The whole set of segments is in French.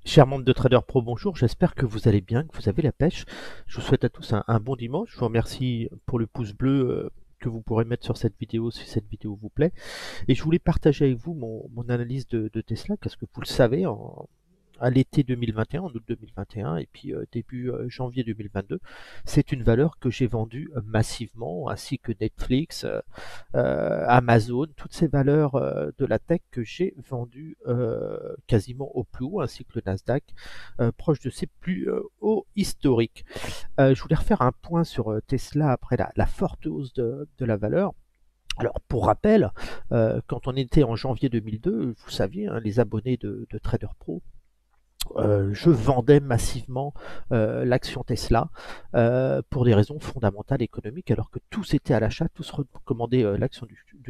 Chers membres de Trader Pro, bonjour, j'espère que vous allez bien, que vous avez la pêche. Je vous souhaite à tous un bon dimanche. Je vous remercie pour le pouce bleu que vous pourrez mettre sur cette vidéo si cette vidéo vous plaît. Et je voulais partager avec vous mon analyse de Tesla, parce que vous le savez, à l'été 2021, en août 2021 et puis début janvier 2022, c'est une valeur que j'ai vendue massivement, ainsi que Netflix, Amazon, toutes ces valeurs de la tech que j'ai vendues quasiment au plus haut, ainsi que le Nasdaq, proche de ses plus hauts historiques. Je voulais refaire un point sur Tesla après la forte hausse de la valeur. Alors, pour rappel, quand on était en janvier 2002, vous saviez, hein, les abonnés de Trader Pro, je vendais massivement l'action Tesla pour des raisons fondamentales économiques, alors que tous étaient à l'achat, tous recommandaient l'action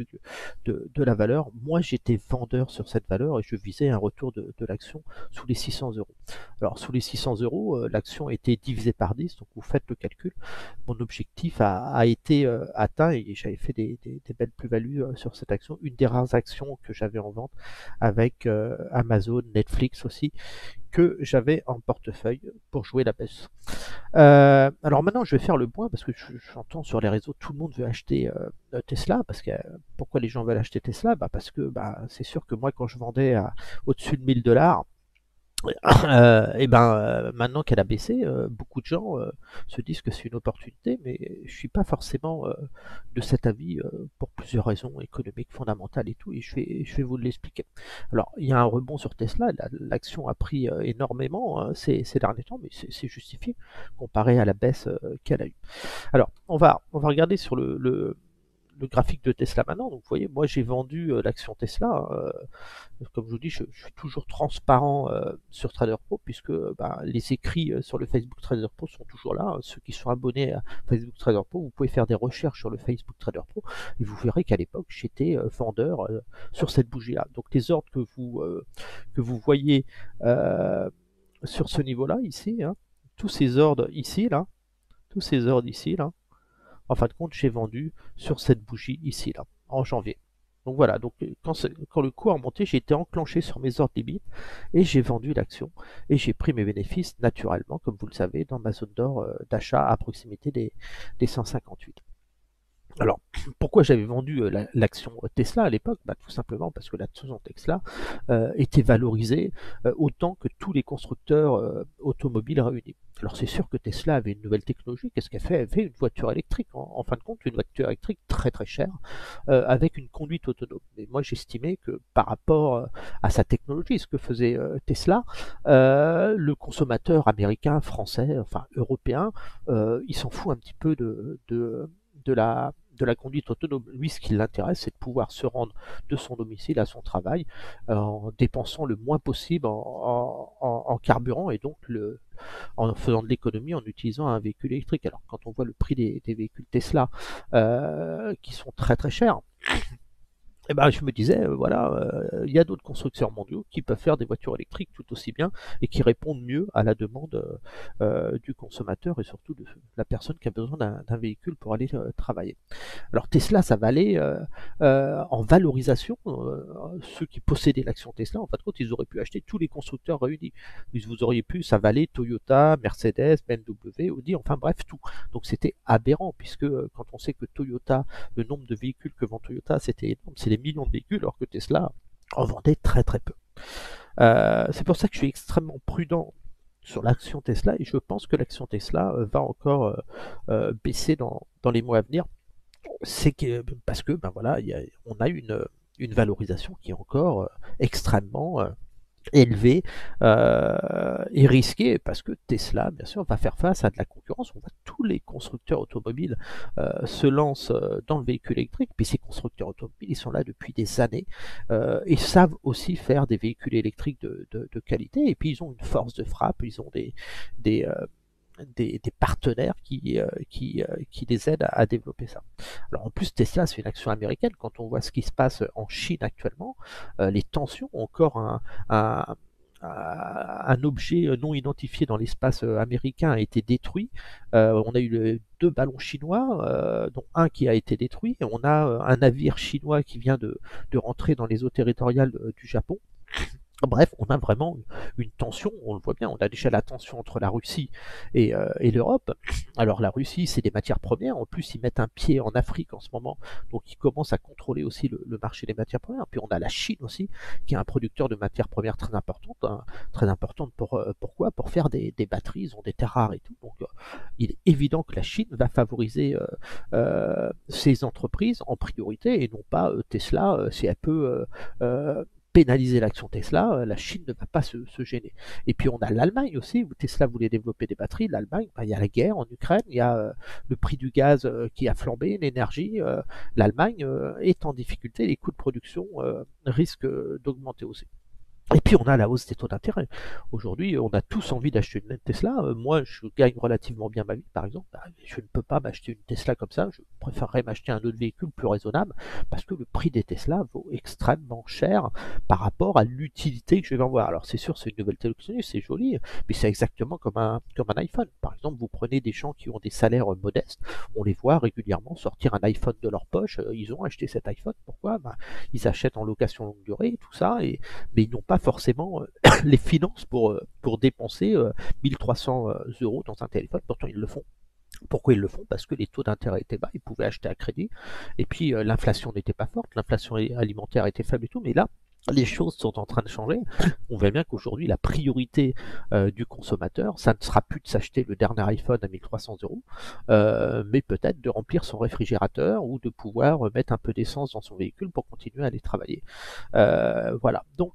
de la valeur. Moi, j'étais vendeur sur cette valeur et je visais un retour de l'action sous les 600 euros. Alors, sous les 600 euros, l'action était divisée par 10, donc vous faites le calcul. Mon objectif a été atteint et j'avais fait des belles plus-values sur cette action. Une des rares actions que j'avais en vente avec Amazon, Netflix aussi, que j'avais en portefeuille pour jouer la baisse. Alors maintenant, je vais faire le point parce que j'entends sur les réseaux tout le monde veut acheter Tesla. Parce que pourquoi les gens veulent acheter Tesla? Parce que c'est sûr que moi, quand je vendais au-dessus de 1000 $, et maintenant qu'elle a baissé, beaucoup de gens se disent que c'est une opportunité, mais je suis pas forcément de cet avis pour plusieurs raisons économiques fondamentales et tout, et je vais vous l'expliquer. Alors, il y a un rebond sur Tesla, l'action a pris énormément ces derniers temps, mais c'est justifié comparé à la baisse qu'elle a eue. Alors, on va regarder sur le graphique de Tesla maintenant. Donc, vous voyez, moi j'ai vendu l'action Tesla. Comme je vous dis, je suis toujours transparent sur Trader Pro, puisque les écrits sur le Facebook Trader Pro sont toujours là. Ceux qui sont abonnés à Facebook Trader Pro, vous pouvez faire des recherches sur le Facebook Trader Pro et vous verrez qu'à l'époque j'étais vendeur sur cette bougie-là. Donc les ordres que vous voyez sur ce niveau-là ici, hein, tous ces ordres ici là, tous ces ordres ici là, en fin de compte, j'ai vendu sur cette bougie ici, là, en janvier. Donc voilà, donc quand le cours a monté, j'ai été enclenché sur mes ordres limites et j'ai vendu l'action et j'ai pris mes bénéfices naturellement, comme vous le savez, dans ma zone d'or d'achat à proximité des 158. Alors, pourquoi j'avais vendu l'action Tesla à l'époque? Tout simplement parce que l'action Tesla était valorisée autant que tous les constructeurs automobiles réunis. Alors c'est sûr que Tesla avait une nouvelle technologie. Qu'est-ce qu'elle fait? Elle fait une voiture électrique. En fin de compte, une voiture électrique très très chère avec une conduite autonome. Mais moi j'estimais que par rapport à sa technologie, ce que faisait Tesla, le consommateur américain, français, enfin européen, il s'en fout un petit peu de la conduite autonome. Lui, ce qui l'intéresse, c'est de pouvoir se rendre de son domicile à son travail en dépensant le moins possible en carburant et donc en faisant de l'économie en utilisant un véhicule électrique. Alors, quand on voit le prix des véhicules Tesla qui sont très très chers, et je me disais, voilà, il y a d'autres constructeurs mondiaux qui peuvent faire des voitures électriques tout aussi bien et qui répondent mieux à la demande du consommateur et surtout de la personne qui a besoin d'un véhicule pour aller travailler. Alors Tesla, ça valait en valorisation, ceux qui possédaient l'action Tesla, en fin de compte, ils auraient pu acheter tous les constructeurs réunis. Vous auriez pu, ça valait Toyota, Mercedes, BMW, Audi, enfin bref, tout. Donc c'était aberrant, puisque quand on sait que Toyota, le nombre de véhicules que vend Toyota, c'était énorme, c'est des millions de véhicules, alors que Tesla en vendait très très peu. C'est pour ça que je suis extrêmement prudent sur l'action Tesla et je pense que l'action Tesla va encore baisser dans les mois à venir. C'est que parce que voilà, on a une valorisation qui est encore extrêmement élevée et risquée parce que Tesla, bien sûr, va faire face à de la concurrence. On voit tous les constructeurs automobiles se lancent dans le véhicule électrique, puis ces constructeurs automobiles, ils sont là depuis des années et savent aussi faire des véhicules électriques de qualité. Et puis ils ont une force de frappe, ils ont des, euh, des partenaires qui les aident à développer ça. Alors en plus Tesla c'est une action américaine, quand on voit ce qui se passe en Chine actuellement, les tensions ont encore un objet non identifié dans l'espace américain a été détruit. On a eu deux ballons chinois, dont un qui a été détruit, et on a un navire chinois qui vient de rentrer dans les eaux territoriales du Japon. Bref, on a vraiment une tension, on le voit bien, on a déjà la tension entre la Russie et l'Europe. Alors la Russie, c'est des matières premières, en plus ils mettent un pied en Afrique en ce moment, donc ils commencent à contrôler aussi le marché des matières premières. Puis on a la Chine aussi, qui est un producteur de matières premières très importante, hein, très importante pourquoi? Pour faire des batteries, ils ont des terres rares et tout. Donc il est évident que la Chine va favoriser ces entreprises en priorité et non pas Tesla, si elle peut pénaliser l'action Tesla, la Chine ne va pas se gêner. Et puis on a l'Allemagne aussi, où Tesla voulait développer des batteries. L'Allemagne, il y a la guerre en Ukraine, il y a le prix du gaz qui a flambé, l'énergie. L'Allemagne est en difficulté, les coûts de production risquent d'augmenter aussi. Et puis on a la hausse des taux d'intérêt. Aujourd'hui, on a tous envie d'acheter une Tesla. Moi, je gagne relativement bien ma vie, par exemple. Je ne peux pas m'acheter une Tesla comme ça. Je préférerais m'acheter un autre véhicule plus raisonnable parce que le prix des Tesla vaut extrêmement cher par rapport à l'utilité que je vais en voir. Alors c'est sûr, c'est une nouvelle technologie, c'est joli, mais c'est exactement comme un iPhone. Par exemple, vous prenez des gens qui ont des salaires modestes, on les voit régulièrement sortir un iPhone de leur poche. Ils ont acheté cet iPhone. Pourquoi? Ils achètent en location longue durée, tout ça, mais ils n'ont pas forcément les finances pour dépenser 1300 euros dans un téléphone. Pourtant, ils le font. Pourquoi ils le font? Parce que les taux d'intérêt étaient bas, ils pouvaient acheter à crédit, et puis l'inflation n'était pas forte, l'inflation alimentaire était faible et tout, mais là, les choses sont en train de changer. On voit bien qu'aujourd'hui, la priorité du consommateur, ça ne sera plus de s'acheter le dernier iPhone à 1300 euros, mais peut-être de remplir son réfrigérateur ou de pouvoir mettre un peu d'essence dans son véhicule pour continuer à aller travailler. Voilà. Donc,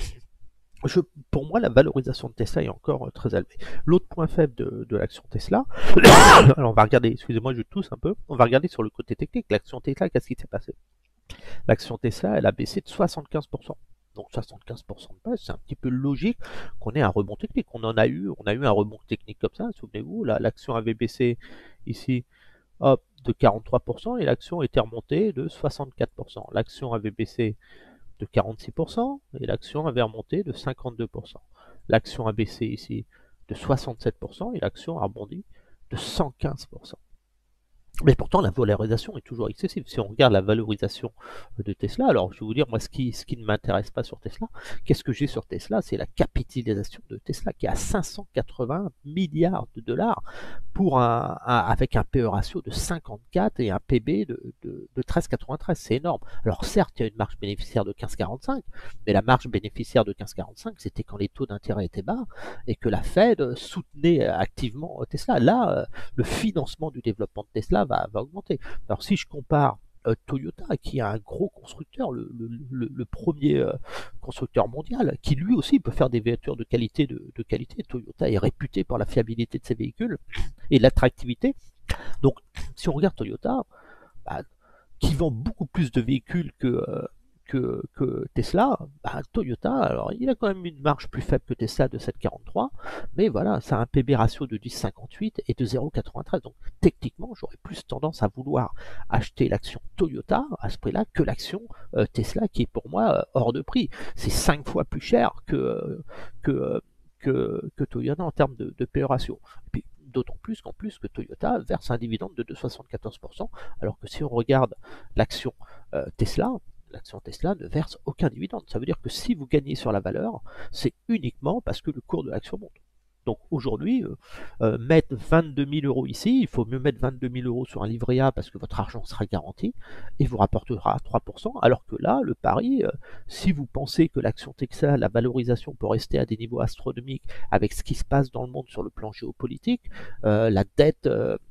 pour moi, la valorisation de Tesla est encore très élevée. L'autre point faible de l'action Tesla, alors on va regarder, excusez-moi, je tousse un peu, on va regarder sur le côté technique, l'action Tesla, qu'est-ce qui s'est passé? L'action Tesla, elle a baissé de 75%. Donc 75% de baisse, c'est un petit peu logique qu'on ait un rebond technique. On a eu un rebond technique comme ça, souvenez-vous, l'action avait baissé ici, hop, de 43% et l'action était remontée de 64%. L'action avait baissé de 46% et l'action avait remonté de 52%. L'action a baissé ici de 67% et l'action a rebondi de 115%. Mais pourtant, la valorisation est toujours excessive. Si on regarde la valorisation de Tesla, alors je vais vous dire, moi, ce qui ne m'intéresse pas sur Tesla, qu'est-ce que j'ai sur Tesla? C'est la capitalisation de Tesla qui est à 580 milliards de dollars pour avec un PE ratio de 54 et un PB de 13,93. C'est énorme. Alors certes, il y a une marge bénéficiaire de 15,45, mais la marge bénéficiaire de 15,45, c'était quand les taux d'intérêt étaient bas et que la Fed soutenait activement Tesla. Là, le financement du développement de Tesla va augmenter. Alors si je compare Toyota, qui est un gros constructeur, le premier constructeur mondial, qui lui aussi peut faire des voitures de qualité. Toyota est réputé par la fiabilité de ses véhicules et l'attractivité. Donc si on regarde Toyota, bah, qui vend beaucoup plus de véhicules que Tesla, Toyota, alors il a quand même une marge plus faible que Tesla de 7,43, mais voilà, ça a un PB ratio de 10,58 et de 0,93. Donc techniquement, j'aurais plus tendance à vouloir acheter l'action Toyota à ce prix-là que l'action Tesla, qui est pour moi hors de prix. C'est 5 fois plus cher que, que Toyota en termes de PE ratio. Et puis, d'autant plus qu'en plus que Toyota verse un dividende de 2,74%, alors que si on regarde l'action Tesla, l'action Tesla ne verse aucun dividende. Ça veut dire que si vous gagnez sur la valeur, c'est uniquement parce que le cours de l'action monte. Donc aujourd'hui, mettre 22 000 euros ici, il faut mieux mettre 22 000 euros sur un livret A parce que votre argent sera garanti et vous rapportera 3%, alors que là, le pari, si vous pensez que l'action Tesla, la valorisation peut rester à des niveaux astronomiques avec ce qui se passe dans le monde sur le plan géopolitique, la dette,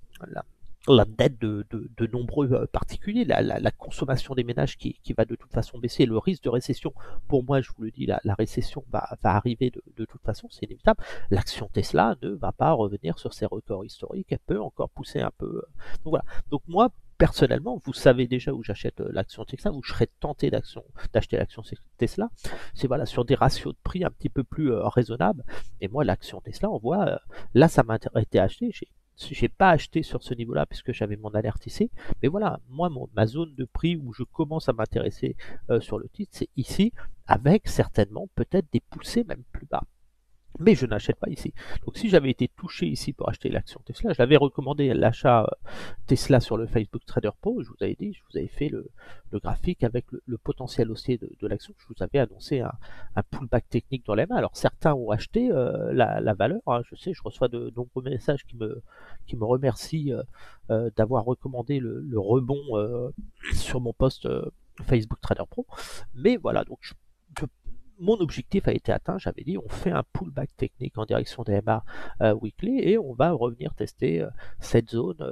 la dette de nombreux particuliers, la consommation des ménages qui va de toute façon baisser, le risque de récession, pour moi je vous le dis, la récession va arriver de toute façon, c'est inévitable. L'action Tesla ne va pas revenir sur ses records historiques, elle peut encore pousser un peu. Donc voilà. Donc moi, personnellement, vous savez déjà où j'achète l'action Tesla, où je serais tenté d'acheter l'action Tesla, c'est voilà, sur des ratios de prix un petit peu plus raisonnables. Et moi, l'action Tesla, on voit, là ça m'a été acheté, j'ai pas acheté sur ce niveau-là puisque j'avais mon alerte ici, mais voilà, moi ma zone de prix où je commence à m'intéresser sur le titre, c'est ici, avec certainement peut-être des poussées même plus bas. mais je n'achète pas ici. Donc si j'avais été touché ici pour acheter l'action Tesla, je l'avais recommandé l'achat Tesla sur le Facebook Trader Pro, je vous avais dit, je vous avais fait le graphique avec le potentiel haussier de l'action, je vous avais annoncé un pullback technique dans les mains. Alors certains ont acheté la valeur, hein, je sais, je reçois de nombreux messages qui me remercient d'avoir recommandé le rebond sur mon post Facebook Trader Pro, mais voilà, donc mon objectif a été atteint, j'avais dit on fait un pullback technique en direction des MA weekly et on va revenir tester cette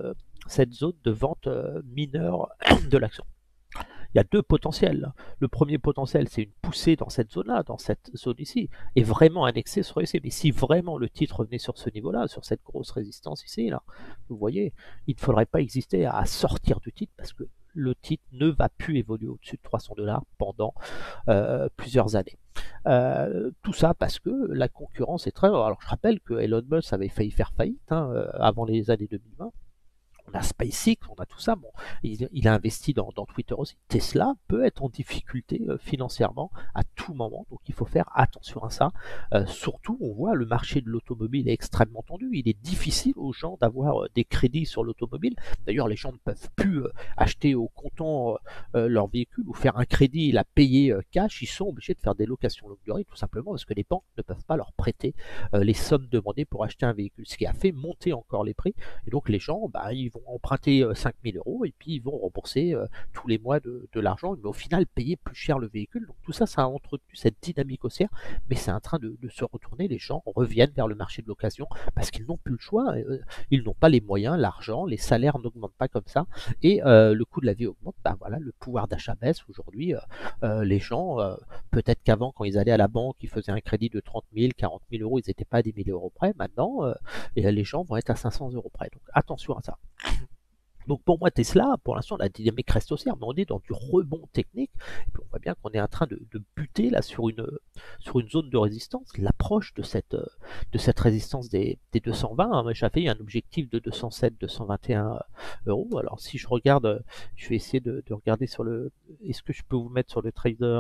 zone de vente mineure de l'action. Il y a deux potentiels. Le premier potentiel, c'est une poussée dans cette zone-là, dans cette zone ici, et vraiment un excès sur ici. Mais si vraiment le titre revenait sur ce niveau-là, sur cette grosse résistance ici, là, vous voyez, il ne faudrait pas exister à sortir du titre parce que le titre ne va plus évoluer au-dessus de 300 $ pendant plusieurs années. Tout ça parce que la concurrence est très... Alors je rappelle que Elon Musk avait failli faire faillite avant les années 2020. On a SpaceX, on a tout ça. Bon, il a investi dans Twitter aussi. Tesla peut être en difficulté financièrement à tout moment, donc il faut faire attention à ça. Surtout, on voit le marché de l'automobile est extrêmement tendu. Il est difficile aux gens d'avoir des crédits sur l'automobile. D'ailleurs, les gens ne peuvent plus acheter au comptant leur véhicule ou faire un crédit et la payer cash. Ils sont obligés de faire des locations longue durée, tout simplement parce que les banques ne peuvent pas leur prêter les sommes demandées pour acheter un véhicule, ce qui a fait monter encore les prix. Et donc les gens, ils vont emprunter 5 000 € et puis ils vont rembourser tous les mois de l'argent, mais au final payer plus cher le véhicule. Donc tout ça, ça a entretenu cette dynamique haussière, mais c'est en train de se retourner. Les gens reviennent vers le marché de l'occasion parce qu'ils n'ont plus le choix, ils n'ont pas les moyens, l'argent, les salaires n'augmentent pas comme ça, et le coût de la vie augmente. Voilà, le pouvoir d'achat baisse. Aujourd'hui, les gens, peut-être qu'avant, quand ils allaient à la banque, ils faisaient un crédit de 30 000, 40 000 €, ils n'étaient pas à 10 000 € près. Maintenant, et les gens vont être à 500 € près. Donc attention à ça. Donc pour moi, Tesla, pour l'instant, la dynamique reste haussière, mais on est dans du rebond technique. Et puis on voit bien qu'on est en train de buter là sur une zone de résistance, l'approche de cette résistance des 220. Hein. J'avais un objectif de 207, 221 €. Alors si je regarde, je vais essayer de regarder sur le... Est-ce que je peux vous mettre sur le trader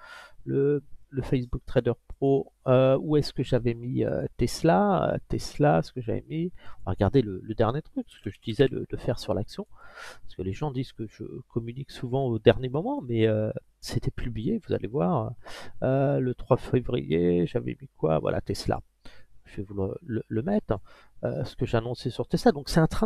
le Facebook Trader Pro, où est-ce que j'avais mis Tesla, ce que j'avais mis, on va regarder le dernier truc, ce que je disais de faire sur l'action, parce que les gens disent que je communique souvent au dernier moment, mais c'était publié, vous allez voir, le 3 février, j'avais mis quoi, voilà, Tesla. Je vais vous le mettre, ce que j'ai annoncé sur Tesla. Donc c'est en train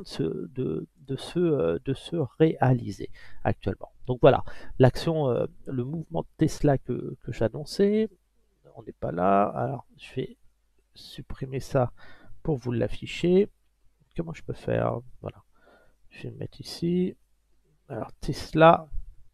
de se réaliser actuellement. Donc voilà, l'action, le mouvement de Tesla que j'annonçais, on n'est pas là. Alors je vais supprimer ça pour vous l'afficher. Comment je peux faire? Voilà, je vais le mettre ici. Alors Tesla.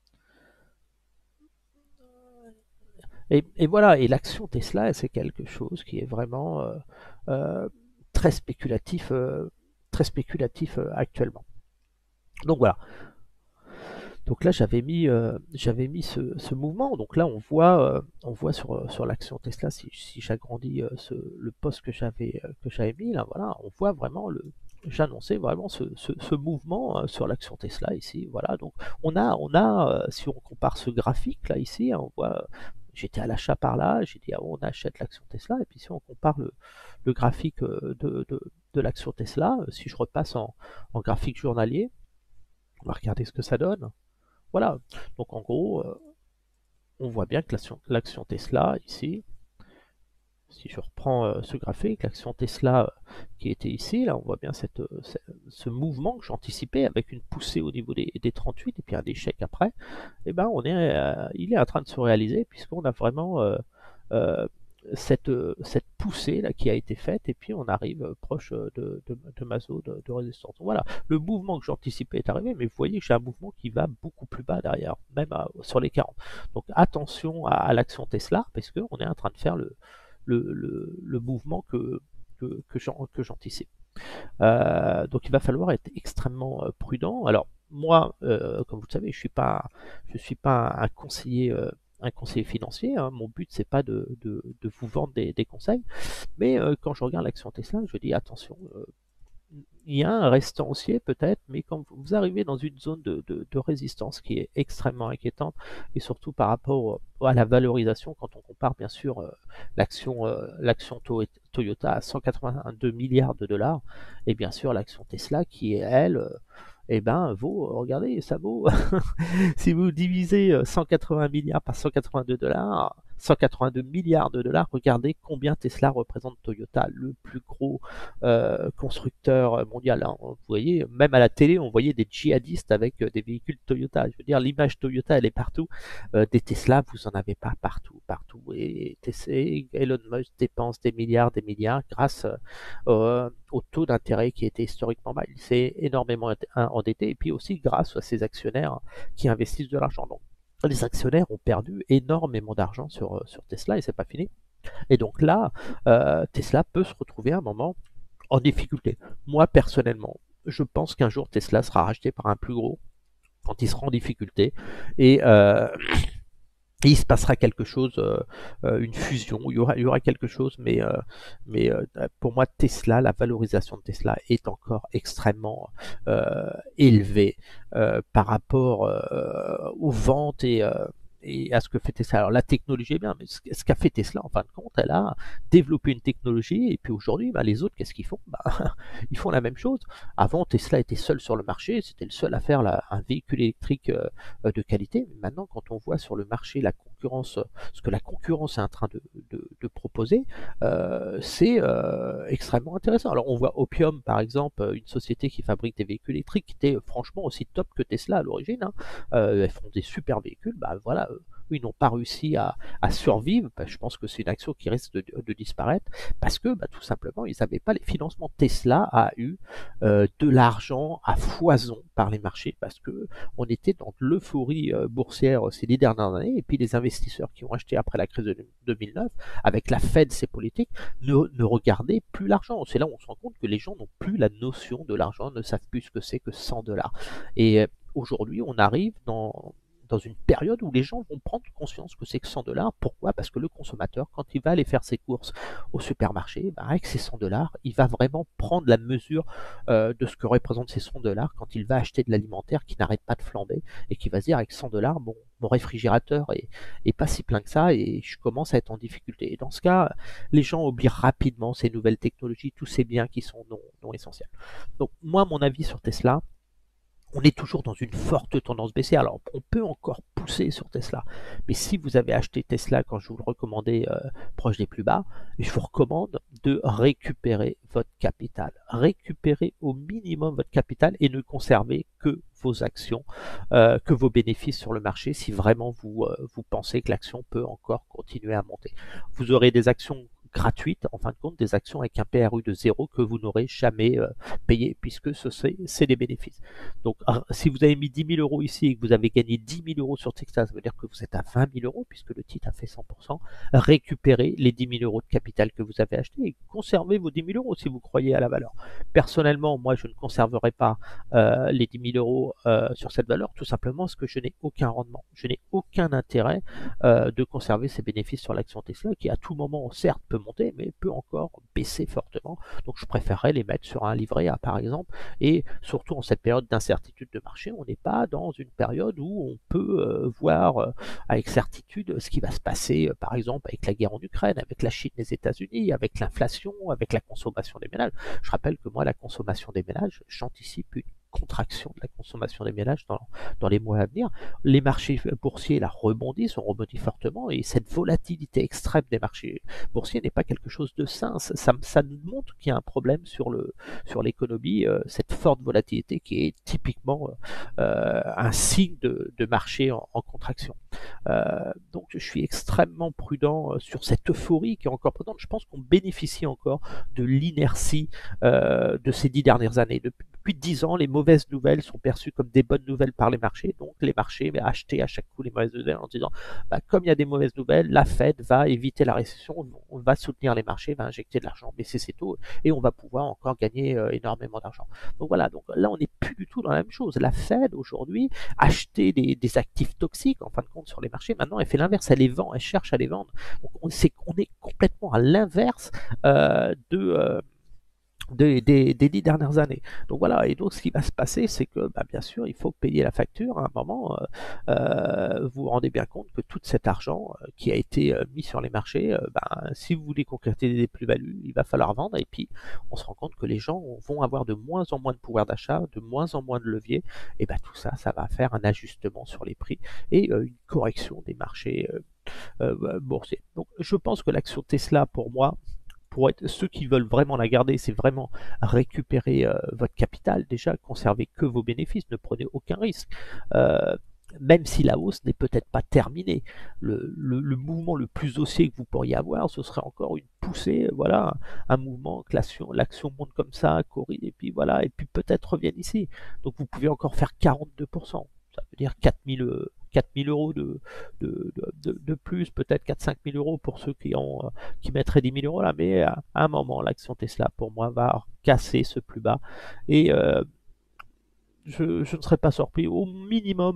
Et voilà, et l'action Tesla, c'est quelque chose qui est vraiment euh, très spéculatif, actuellement. Donc voilà. Donc là, j'avais mis ce mouvement. Donc là, on voit sur l'action Tesla, si j'agrandis le post que j'avais mis là, voilà, on voit vraiment j'annonçais vraiment ce mouvement sur l'action Tesla ici. Voilà. Donc si on compare ce graphique là ici, hein, on voit. J'étais à l'achat par là, j'ai dit on achète l'action Tesla, et puis si on compare le graphique de l'action Tesla, si je repasse en graphique journalier, on va regarder ce que ça donne. Voilà, donc en gros, on voit bien que l'action Tesla ici, si je reprends ce graphique, l'action Tesla qui était ici, là on voit bien ce mouvement que j'anticipais avec une poussée au niveau des 38 et puis un échec après, et ben il est en train de se réaliser puisqu'on a vraiment euh, cette poussée là qui a été faite et puis on arrive proche de ma zone de résistance. Donc voilà, le mouvement que j'anticipais est arrivé, mais vous voyez que j'ai un mouvement qui va beaucoup plus bas derrière, même sur les 40. Donc attention à l'action Tesla, parce qu'on est en train de faire le mouvement que j'anticipe. Donc il va falloir être extrêmement prudent. Alors moi, comme vous le savez, je suis pas un conseiller financier. Hein. Mon but c'est pas de vous vendre des conseils, mais quand je regarde l'action Tesla, je dis attention. il y a un restant haussier peut-être, mais quand vous arrivez dans une zone de résistance qui est extrêmement inquiétante, et surtout par rapport à la valorisation, quand on compare bien sûr l'action Toyota à 182 milliards de dollars, et bien sûr l'action Tesla qui est, elle, eh ben, regardez, ça vaut, si vous divisez 180 milliards par 182 dollars, 182 milliards de dollars, regardez combien Tesla représente Toyota, le plus gros constructeur mondial. Hein. Vous voyez, même à la télé, on voyait des djihadistes avec des véhicules Toyota. Je veux dire, l'image Toyota, elle est partout. Des Tesla, vous en avez pas partout, partout. Et Elon Musk dépense des milliards grâce au taux d'intérêt qui était historiquement bas. Il s'est énormément endetté, et puis aussi grâce à ses actionnaires qui investissent de l'argent. Donc, les actionnaires ont perdu énormément d'argent sur Tesla, et c'est pas fini. Et donc là, Tesla peut se retrouver à un moment en difficulté. Moi, personnellement, je pense qu'un jour Tesla sera racheté par un plus gros quand il sera en difficulté, et il se passera quelque chose, une fusion, il y aura quelque chose, mais pour moi, Tesla, la valorisation de Tesla est encore extrêmement élevée par rapport aux ventes et à ce que fait Tesla. Alors la technologie est bien, mais ce qu'a fait Tesla, en fin de compte, elle a développé une technologie, et puis aujourd'hui, bah, les autres, qu'est-ce qu'ils font? Bah, ils font la même chose. Avant, Tesla était seul sur le marché, c'était le seul à faire un véhicule électrique de qualité. Mais maintenant, quand on voit sur le marché la concurrence, ce que la concurrence est en train de proposer, c'est extrêmement intéressant. Alors on voit Opium, par exemple, une société qui fabrique des véhicules électriques, qui était franchement aussi top que Tesla à l'origine. Hein. Elles font des super véhicules, bah voilà, ils n'ont pas réussi à survivre. Bah, je pense que c'est une action qui risque de disparaître parce que bah, tout simplement ils n'avaient pas les financements. Tesla a eu de l'argent à foison par les marchés parce que on était dans l'euphorie boursière ces 10 dernières années, et puis les investisseurs qui ont acheté après la crise de 2009, avec la Fed, ses politiques, ne regardaient plus l'argent. C'est là où on se rend compte que les gens n'ont plus la notion de l'argent, ne savent plus ce que c'est que 100 dollars. Et aujourd'hui, on arrive dans une période où les gens vont prendre conscience que c'est que 100 dollars. Pourquoi? Parce que le consommateur, quand il va aller faire ses courses au supermarché, bah avec ces 100 dollars, il va vraiment prendre la mesure de ce que représentent ces 100 dollars quand il va acheter de l'alimentaire qui n'arrête pas de flamber, et qui va se dire avec 100 dollars, bon, mon réfrigérateur est pas si plein que ça, et je commence à être en difficulté. Et dans ce cas, les gens oublient rapidement ces nouvelles technologies, tous ces biens qui sont non essentiels. Donc moi, mon avis sur Tesla, on est toujours dans une forte tendance baissière. Alors, on peut encore pousser sur Tesla, mais si vous avez acheté Tesla quand je vous le recommandais proche des plus bas, je vous recommande de récupérer votre capital. Récupérez au minimum votre capital et ne conservez que vos actions, que vos bénéfices sur le marché, si vraiment vous pensez que l'action peut encore continuer à monter. Vous aurez des actions gratuites, en fin de compte, des actions avec un PRU de 0 que vous n'aurez jamais payé, puisque c'est des bénéfices. Donc, si vous avez mis 10 000 euros ici et que vous avez gagné 10 000 euros sur Texas, ça veut dire que vous êtes à 20 000 euros, puisque le titre a fait 100%. Récupérez les 10 000 euros de capital que vous avez acheté et conservez vos 10 000 euros si vous croyez à la valeur. Personnellement, moi, je ne conserverai pas les 10 000 euros sur cette valeur, tout simplement parce que je n'ai aucun rendement. Je n'ai aucun intérêt de conserver ces bénéfices sur l'action Tesla, qui à tout moment, certes, peut monter, mais peut encore baisser fortement. Donc, je préférerais les mettre sur un livret A, par exemple, et surtout en cette période d'incertitude de marché, on n'est pas dans une période où on peut voir avec certitude ce qui va se passer, par exemple, avec la guerre en Ukraine, avec la Chine, les États-Unis, avec l'inflation, avec la consommation des ménages. Je rappelle que moi, la consommation des ménages, j'anticipe une contraction de la consommation des ménages dans les mois à venir. Les marchés boursiers là rebondissent, on rebondit fortement, et cette volatilité extrême des marchés boursiers n'est pas quelque chose de sain. Ça montre qu'il y a un problème sur l'économie, cette forte volatilité qui est typiquement un signe de marché en contraction. Donc je suis extrêmement prudent sur cette euphorie qui est encore présente. Je pense qu'on bénéficie encore de l'inertie de ces 10 dernières années. Depuis 10 ans, les mauvaises nouvelles sont perçues comme des bonnes nouvelles par les marchés. Donc les marchés achetaient à chaque coup les mauvaises nouvelles en disant bah, comme il y a des mauvaises nouvelles, la Fed va éviter la récession, on va soutenir les marchés, va injecter de l'argent, baisser ses taux, et on va pouvoir encore gagner énormément d'argent. Donc voilà, donc là on n'est plus du tout dans la même chose. La Fed aujourd'hui achetait des actifs toxiques en fin de compte sur les marchés. Maintenant elle fait l'inverse, elle les vend, elle cherche à les vendre. Donc on est complètement à l'inverse des 10 dernières années. Donc voilà, et donc ce qui va se passer, c'est que bah, bien sûr, il faut payer la facture à un moment. Vous vous rendez bien compte que tout cet argent qui a été mis sur les marchés, ben, si vous voulez concrétiser des plus-values, il va falloir vendre. Et puis, on se rend compte que les gens vont avoir de moins en moins de pouvoir d'achat, de moins en moins de levier. Et ben, tout ça, ça va faire un ajustement sur les prix et une correction des marchés boursiers. Donc, je pense que l'action Tesla, pour moi, pour être ceux qui veulent vraiment la garder, c'est vraiment récupérer votre capital déjà, conserver que vos bénéfices, ne prenez aucun risque. Euh, Même si la hausse n'est peut-être pas terminée, le mouvement le plus haussier que vous pourriez avoir, ce serait encore une poussée, voilà, un mouvement que l'action monte comme ça, corrige, et puis voilà, et puis peut-être revienne ici. Donc vous pouvez encore faire 42%. Ça veut dire 4000 euros de plus, peut-être 4-5 000 euros pour ceux qui mettraient 10 000 euros là, mais à un moment, l'action Tesla, pour moi, va casser ce plus bas. Et je ne serais pas surpris, au minimum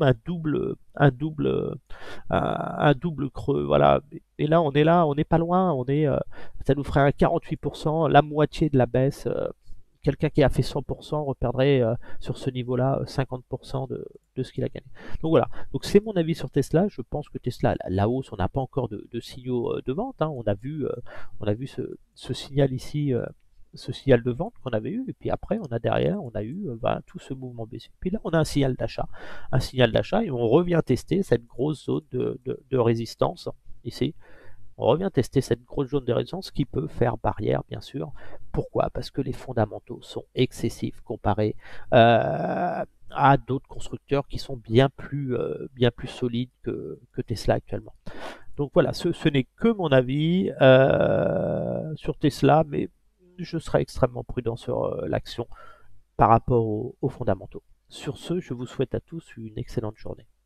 un double creux, voilà. Et là, on n'est pas loin, ça nous ferait un 48%, la moitié de la baisse. Quelqu'un qui a fait 100% reperdrait sur ce niveau-là 50% de ce qu'il a gagné. Donc voilà, donc c'est mon avis sur Tesla. Je pense que Tesla, la hausse, on n'a pas encore de signaux de vente, hein. On a vu ce signal ici, ce signal de vente qu'on avait eu, et puis après on a derrière, on a eu voilà, tout ce mouvement baissier. Puis là on a un signal d'achat, et on revient tester cette grosse zone de résistance ici. On revient tester cette grosse zone de résistance qui peut faire barrière, bien sûr. Pourquoi? Parce que les fondamentaux sont excessifs comparés à d'autres constructeurs qui sont bien plus solides que Tesla actuellement. Donc voilà, ce n'est que mon avis sur Tesla, mais je serai extrêmement prudent sur l'action par rapport aux fondamentaux. Sur ce, je vous souhaite à tous une excellente journée.